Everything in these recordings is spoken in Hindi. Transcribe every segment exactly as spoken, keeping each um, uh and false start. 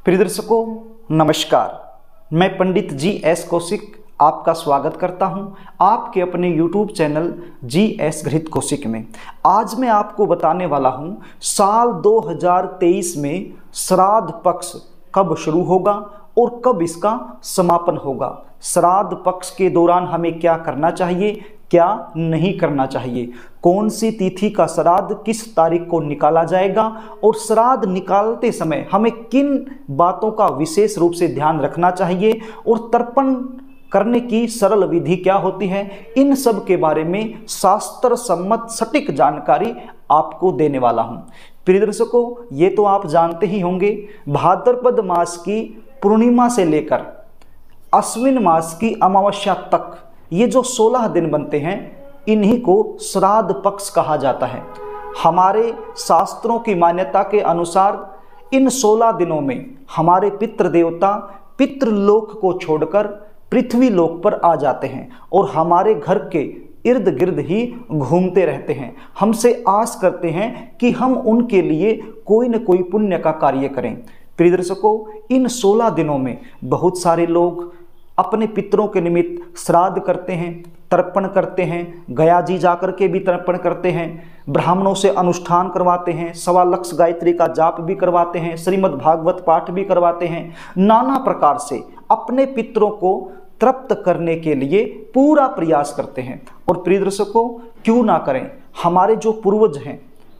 प्रिय दर्शकों नमस्कार, मैं पंडित जी एस कौशिक आपका स्वागत करता हूं आपके अपने यूट्यूब चैनल जी एस गृहित कौशिक में। आज मैं आपको बताने वाला हूं साल दो हज़ार तेईस में श्राद्ध पक्ष कब शुरू होगा और कब इसका समापन होगा। श्राद्ध पक्ष के दौरान हमें क्या करना चाहिए, क्या नहीं करना चाहिए, कौन सी तिथि का श्राद्ध किस तारीख को निकाला जाएगा और श्राद्ध निकालते समय हमें किन बातों का विशेष रूप से ध्यान रखना चाहिए और तर्पण करने की सरल विधि क्या होती है, इन सब के बारे में शास्त्र सम्मत सटीक जानकारी आपको देने वाला हूं। प्रिय दर्शकों, ये तो आप जानते ही होंगे, भाद्रपद मास की पूर्णिमा से लेकर अश्विन मास की अमावस्या तक ये जो सोलह दिन बनते हैं, इन्हीं को श्राद्ध पक्ष कहा जाता है। हमारे शास्त्रों की मान्यता के अनुसार इन सोलह दिनों में हमारे पितृ देवता पितृलोक को छोड़कर पृथ्वी लोक पर आ जाते हैं और हमारे घर के इर्द गिर्द ही घूमते रहते हैं। हमसे आस करते हैं कि हम उनके लिए कोई न कोई पुण्य का कार्य करें। प्रिय दर्शकों, इन सोलह दिनों में बहुत सारे लोग अपने पितरों के निमित्त श्राद्ध करते हैं, तर्पण करते हैं, गया जी जाकर के भी तर्पण करते हैं, ब्राह्मणों से अनुष्ठान करवाते हैं, सवा लक्ष गायत्री का जाप भी करवाते हैं, श्रीमद् भागवत पाठ भी करवाते हैं। नाना प्रकार से अपने पितरों को तृप्त करने के लिए पूरा प्रयास करते हैं। और प्रिय दर्शकों, क्यों ना करें, हमारे जो पूर्वज हैं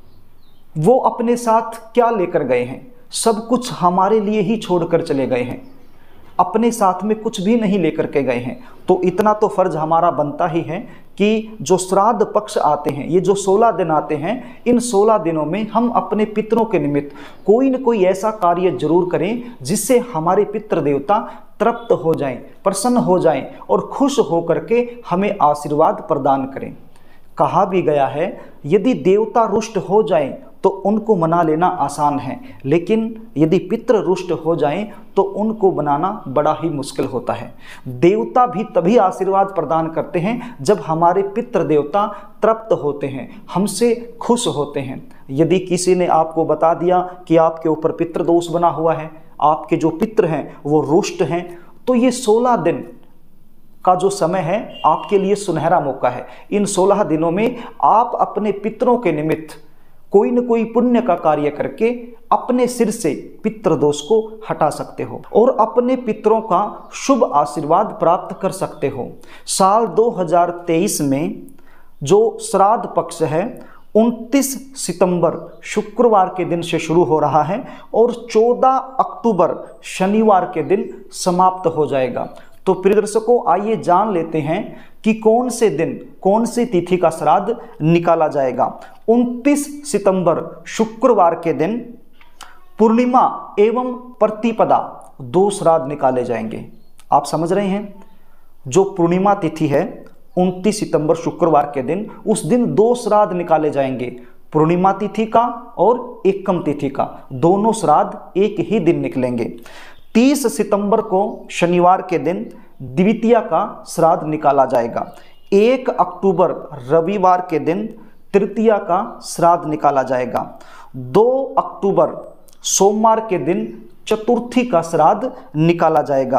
वो अपने साथ क्या लेकर गए हैं, सब कुछ हमारे लिए ही छोड़कर चले गए हैं, अपने साथ में कुछ भी नहीं लेकर के गए हैं। तो इतना तो फर्ज हमारा बनता ही है कि जो श्राद्ध पक्ष आते हैं, ये जो सोलह दिन आते हैं, इन सोलह दिनों में हम अपने पितरों के निमित्त कोई न कोई ऐसा कार्य जरूर करें जिससे हमारे पितृ देवता तृप्त हो जाएं, प्रसन्न हो जाएं और खुश होकर के हमें आशीर्वाद प्रदान करें। कहा भी गया है, यदि देवता रुष्ट हो जाएं तो उनको मना लेना आसान है, लेकिन यदि पितृ रुष्ट हो जाएं तो उनको बनाना बड़ा ही मुश्किल होता है। देवता भी तभी आशीर्वाद प्रदान करते हैं जब हमारे पितृ देवता तृप्त होते हैं, हमसे खुश होते हैं। यदि किसी ने आपको बता दिया कि आपके ऊपर पितृदोष बना हुआ है, आपके जो पितृ हैं वो रुष्ट हैं, तो ये सोलह दिन का जो समय है आपके लिए सुनहरा मौका है। इन सोलह दिनों में आप अपने पितरों के निमित्त कोई न कोई पुण्य का कार्य करके अपने सिर से पितृदोष को हटा सकते हो और अपने पितरों का शुभ आशीर्वाद प्राप्त कर सकते हो। साल दो हज़ार तेईस में जो श्राद्ध पक्ष है उनतीस सितंबर शुक्रवार के दिन से शुरू हो रहा है और चौदह अक्टूबर शनिवार के दिन समाप्त हो जाएगा। तो प्रिय दर्शकों, आइए जान लेते हैं कि कौन से दिन कौन सी तिथि का श्राद्ध निकाला जाएगा। उनतीस सितंबर शुक्रवार के दिन पूर्णिमा एवं प्रतिपदा दो श्राद्ध निकाले जाएंगे। आप समझ रहे हैं, जो पूर्णिमा तिथि है उनतीस सितंबर शुक्रवार के दिन, उस दिन दो श्राद्ध निकाले जाएंगे, पूर्णिमा तिथि का और एकम तिथि का, दोनों श्राद्ध एक ही दिन निकलेंगे। तीस सितंबर को शनिवार के दिन द्वितीया का श्राद्ध निकाला जाएगा। एक अक्टूबर रविवार के दिन तृतीया का श्राद्ध निकाला जाएगा। दो अक्टूबर सोमवार के दिन चतुर्थी का श्राद्ध निकाला जाएगा।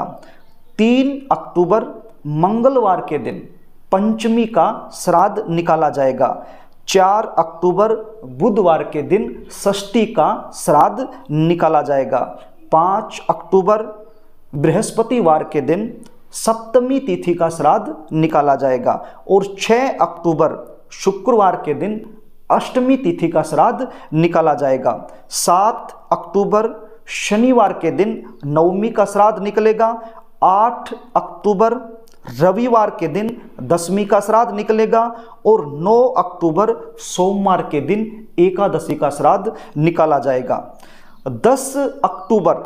तीन अक्टूबर मंगलवार के दिन पंचमी का श्राद्ध निकाला जाएगा। चार अक्टूबर बुधवार के दिन षष्ठी का श्राद्ध निकाला जाएगा। पाँच अक्टूबर बृहस्पतिवार के दिन सप्तमी तिथि का श्राद्ध निकाला जाएगा और छह अक्टूबर शुक्रवार के दिन अष्टमी तिथि का श्राद्ध निकाला जाएगा। सात अक्टूबर शनिवार के दिन नवमी का श्राद्ध निकलेगा। आठ अक्टूबर रविवार के दिन दसवीं का श्राद्ध निकलेगा और नौ अक्टूबर सोमवार के दिन एकादशी का श्राद्ध निकाला जाएगा। दस अक्टूबर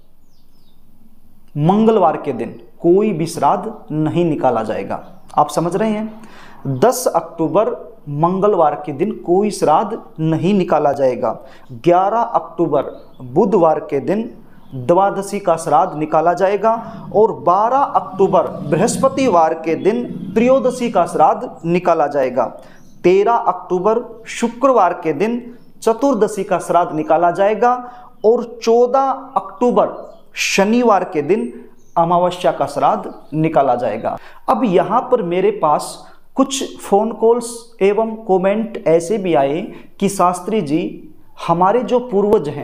मंगलवार के दिन कोई भी श्राद्ध नहीं निकाला जाएगा। आप समझ रहे हैं, दस अक्टूबर मंगलवार के दिन कोई श्राद्ध नहीं निकाला जाएगा। ग्यारह अक्टूबर बुधवार के दिन द्वादशी का श्राद्ध निकाला जाएगा और बारह अक्टूबर बृहस्पतिवार के दिन त्रयोदशी का श्राद्ध निकाला जाएगा। तेरह अक्टूबर शुक्रवार के दिन चतुर्दशी का श्राद्ध निकाला जाएगा और चौदह अक्टूबर शनिवार के दिन अमावस्या का श्राद्ध निकाला जाएगा। अब यहाँ पर मेरे पास कुछ फ़ोन कॉल्स एवं कमेंट ऐसे भी आए कि शास्त्री जी, हमारे जो पूर्वज हैं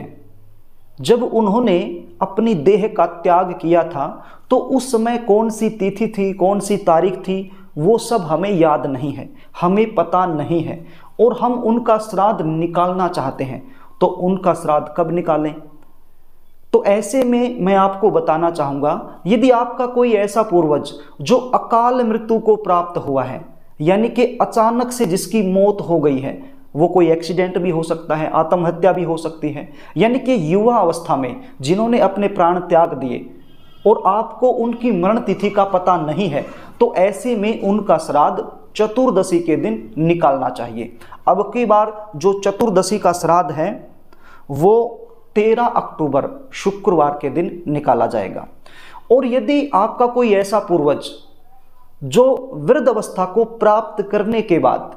जब उन्होंने अपनी देह का त्याग किया था तो उस समय कौन सी तिथि थी, कौन सी तारीख थी, वो सब हमें याद नहीं है, हमें पता नहीं है और हम उनका श्राद्ध निकालना चाहते हैं, तो उनका श्राद्ध कब निकालें? तो ऐसे में मैं आपको बताना चाहूँगा, यदि आपका कोई ऐसा पूर्वज जो अकाल मृत्यु को प्राप्त हुआ है, यानी कि अचानक से जिसकी मौत हो गई है, वो कोई एक्सीडेंट भी हो सकता है, आत्महत्या भी हो सकती है, यानी कि युवा अवस्था में जिन्होंने अपने प्राण त्याग दिए और आपको उनकी मरण तिथि का पता नहीं है, तो ऐसे में उनका श्राद्ध चतुर्दशी के दिन निकालना चाहिए। अब की बार जो चतुर्दशी का श्राद्ध है वो तेरह अक्टूबर शुक्रवार के दिन निकाला जाएगा। और यदि आपका कोई ऐसा पूर्वज जो वृद्ध अवस्था को प्राप्त करने के बाद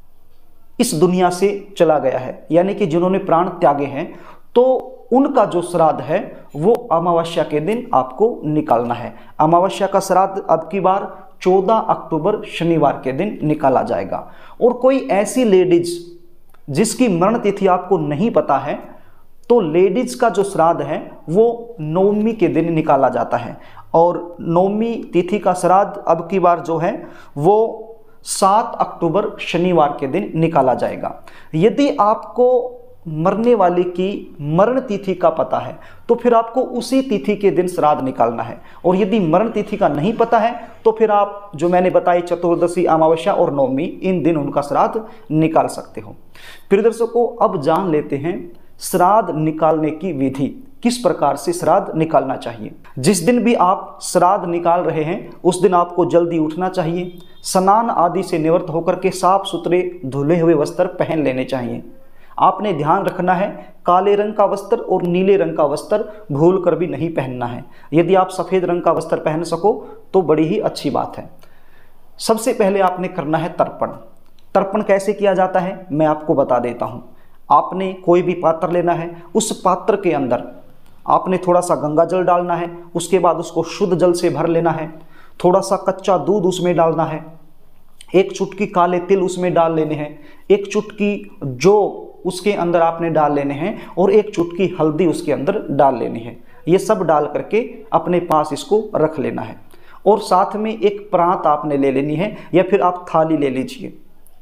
इस दुनिया से चला गया है, यानी कि जिन्होंने प्राण त्यागे हैं, तो उनका जो श्राद्ध है वो अमावस्या के दिन आपको निकालना है। अमावस्या का श्राद्ध अब की बार चौदह अक्टूबर शनिवार के दिन निकाला जाएगा। और कोई ऐसी लेडीज जिसकी मरण तिथि आपको नहीं पता है, तो लेडीज का जो श्राद्ध है वो नवमी के दिन निकाला जाता है। और नवमी तिथि का श्राद्ध अब की बार जो है वो सात अक्टूबर शनिवार के दिन निकाला जाएगा। यदि आपको मरने वाले की मरण तिथि का पता है तो फिर आपको उसी तिथि के दिन श्राद्ध निकालना है, और यदि मरण तिथि का नहीं पता है तो फिर आप जो मैंने बताई चतुर्दशी, अमावस्या और नवमी, इन दिन उनका श्राद्ध निकाल सकते हो। प्रिय दर्शकों, अब जान लेते हैं श्राद्ध निकालने की विधि, किस प्रकार से श्राद्ध निकालना चाहिए। जिस दिन भी आप श्राद्ध निकाल रहे हैं उस दिन आपको जल्दी उठना चाहिए, स्नान आदि से निवृत्त होकर के साफ सुथरे धुले हुए वस्त्र पहन लेने चाहिए। आपने ध्यान रखना है काले रंग का वस्त्र और नीले रंग का वस्त्र भूल कर भी नहीं पहनना है। यदि आप सफ़ेद रंग का वस्त्र पहन सको तो बड़ी ही अच्छी बात है। सबसे पहले आपने करना है तर्पण। तर्पण कैसे किया जाता है मैं आपको बता देता हूँ। आपने कोई भी पात्र लेना है, उस पात्र के अंदर आपने थोड़ा सा गंगा जल डालना है, उसके बाद उसको शुद्ध जल से भर लेना है, थोड़ा सा कच्चा दूध उसमें डालना है, एक चुटकी काले तिल उसमें डाल लेने हैं, एक चुटकी जो उसके अंदर आपने डाल लेने हैं, और एक चुटकी हल्दी उसके अंदर डाल लेनी है। ये सब डाल करके अपने पास इसको रख लेना है। और साथ में एक प्रांत आपने ले लेनी है, या फिर आप थाली ले लीजिए।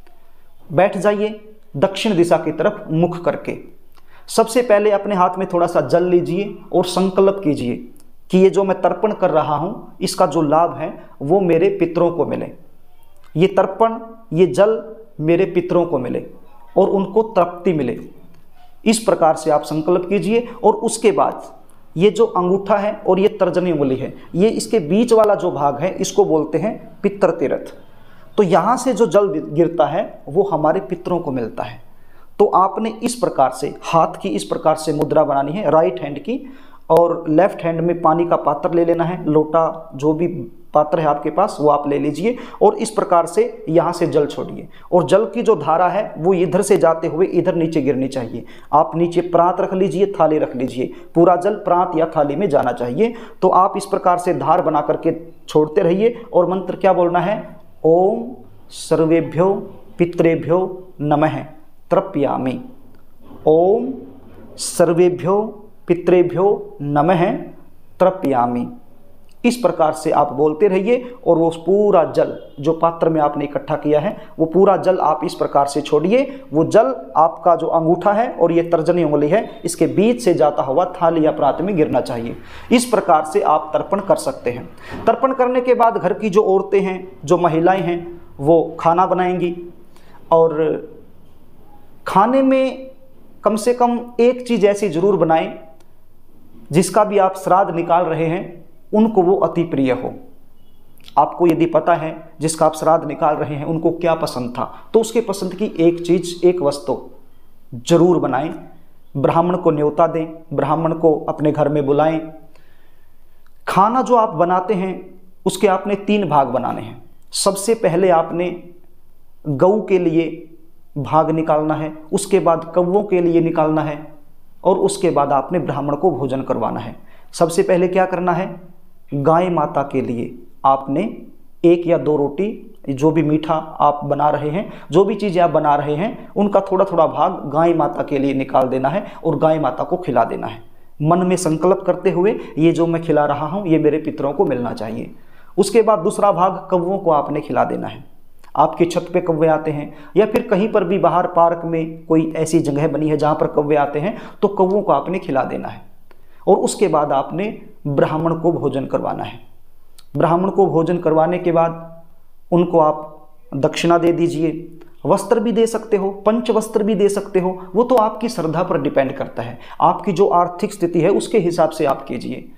बैठ जाइए दक्षिण दिशा की तरफ मुख करके। सबसे पहले अपने हाथ में थोड़ा सा जल लीजिए और संकल्प कीजिए कि ये जो मैं तर्पण कर रहा हूँ इसका जो लाभ है वो मेरे पितरों को मिले। ये तर्पण, ये जल मेरे पितरों को मिले और उनको तृप्ति मिले। इस प्रकार से आप संकल्प कीजिए। और उसके बाद ये जो अंगूठा है और ये तर्जनी उंगली है, ये इसके बीच वाला जो भाग है इसको बोलते हैं पितृ तीर्थ। तो यहाँ से जो जल गिरता है वो हमारे पितरों को मिलता है। तो आपने इस प्रकार से हाथ की इस प्रकार से मुद्रा बनानी है राइट हैंड की, और लेफ्ट हैंड में पानी का पात्र ले लेना है, लोटा जो भी पात्र है आपके पास वो आप ले लीजिए, और इस प्रकार से यहाँ से जल छोड़िए। और जल की जो धारा है वो इधर से जाते हुए इधर नीचे गिरनी चाहिए। आप नीचे प्रांत रख लीजिए, थाली रख लीजिए, पूरा जल प्रांत या थाली में जाना चाहिए। तो आप इस प्रकार से धार बना करके छोड़ते रहिए। और मंत्र क्या बोलना है? ओम सर्वेभ्यो पितरेभ्यो नमः तृप्यामि। ओम सर्वेभ्यो पितरेभ्यो नमः तृप्यामि। इस प्रकार से आप बोलते रहिए। और वो पूरा जल जो पात्र में आपने इकट्ठा किया है वो पूरा जल आप इस प्रकार से छोड़िए। वो जल आपका जो अंगूठा है और ये तर्जनी उंगली है इसके बीच से जाता हुआ थाली या प्रात में गिरना चाहिए। इस प्रकार से आप तर्पण कर सकते हैं। तर्पण करने के बाद घर की जो औरतें हैं, जो महिलाएं हैं, वो खाना बनाएंगी। और खाने में कम से कम एक चीज़ ऐसी ज़रूर बनाएं जिसका भी आप श्राद्ध निकाल रहे हैं उनको वो अति प्रिय हो। आपको यदि पता है जिसका आप श्राद्ध निकाल रहे हैं उनको क्या पसंद था, तो उसके पसंद की एक चीज़, एक वस्तु जरूर बनाएं। ब्राह्मण को न्योता दें, ब्राह्मण को अपने घर में बुलाएं। खाना जो आप बनाते हैं उसके आपने तीन भाग बनाने हैं। सबसे पहले आपने गऊ के लिए भाग निकालना है, उसके बाद कौवों के लिए निकालना है, और उसके बाद आपने ब्राह्मण को भोजन करवाना है। सबसे पहले क्या करना है, गाय माता के लिए आपने एक या दो रोटी, जो भी मीठा आप बना रहे हैं, जो भी चीज़ें आप बना रहे हैं, उनका थोड़ा थोड़ा भाग गाय माता के लिए निकाल देना है और गाय माता को खिला देना है, मन में संकल्प करते हुए ये जो मैं खिला रहा हूँ ये मेरे पितरों को मिलना चाहिए। उसके बाद दूसरा भाग कौवों को आपने खिला देना है। आपकी छत पे कौवे आते हैं या फिर कहीं पर भी बाहर पार्क में कोई ऐसी जगह बनी है जहाँ पर कौवे आते हैं, तो कौवों को आपने खिला देना है। और उसके बाद आपने ब्राह्मण को भोजन करवाना है। ब्राह्मण को भोजन करवाने के बाद उनको आप दक्षिणा दे दीजिए, वस्त्र भी दे सकते हो, पंच वस्त्र भी दे सकते हो, वो तो आपकी श्रद्धा पर डिपेंड करता है, आपकी जो आर्थिक स्थिति है उसके हिसाब से आप कीजिए।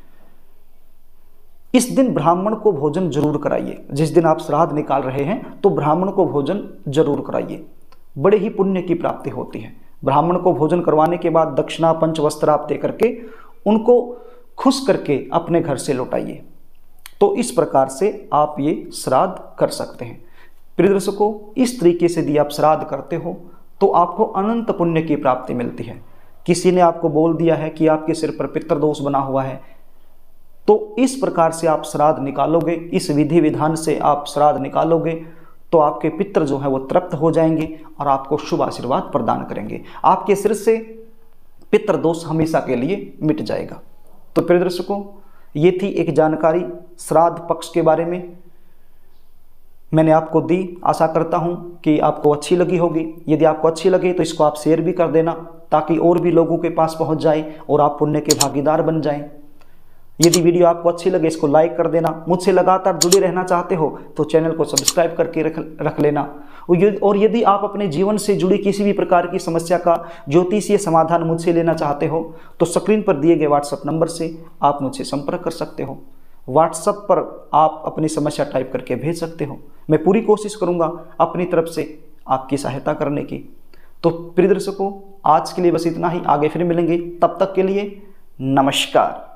इस दिन ब्राह्मण को भोजन जरूर कराइए। जिस दिन आप श्राद्ध निकाल रहे हैं तो ब्राह्मण को भोजन जरूर कराइए, बड़े ही पुण्य की प्राप्ति होती है। ब्राह्मण को भोजन करवाने के बाद दक्षिणा पंच वस्त्र आप दे करके उनको खुश करके अपने घर से लौटाइए। तो इस प्रकार से आप ये श्राद्ध कर सकते हैं। प्रिय दर्शकों, इस तरीके से यदि आप श्राद्ध करते हो तो आपको अनंत पुण्य की प्राप्ति मिलती है। किसी ने आपको बोल दिया है कि आपके सिर पर पितृदोष बना हुआ है, तो इस प्रकार से आप श्राद्ध निकालोगे, इस विधि विधान से आप श्राद्ध निकालोगे तो आपके पितृ जो है वो तृप्त हो जाएंगे और आपको शुभ आशीर्वाद प्रदान करेंगे। आपके सिर से पितृदोष हमेशा के लिए मिट जाएगा। तो प्रिय दर्शकों, ये थी एक जानकारी श्राद्ध पक्ष के बारे में, मैंने आपको दी। आशा करता हूँ कि आपको अच्छी लगी होगी। यदि आपको अच्छी लगे तो इसको आप शेयर भी कर देना ताकि और भी लोगों के पास पहुँच जाए और आप पुण्य के भागीदार बन जाएं। यदि वीडियो आपको अच्छी लगे इसको लाइक कर देना। मुझसे लगातार जुड़े रहना चाहते हो तो चैनल को सब्सक्राइब करके रख रख लेना। और यदि आप अपने जीवन से जुड़ी किसी भी प्रकार की समस्या का ज्योतिषीय समाधान मुझसे लेना चाहते हो तो स्क्रीन पर दिए गए व्हाट्सएप नंबर से आप मुझसे संपर्क कर सकते हो। व्हाट्सएप पर आप अपनी समस्या टाइप करके भेज सकते हो। मैं पूरी कोशिश करूँगा अपनी तरफ से आपकी सहायता करने की। तो प्रिय दर्शकों, आज के लिए बस इतना ही। आगे फिर मिलेंगे, तब तक के लिए नमस्कार।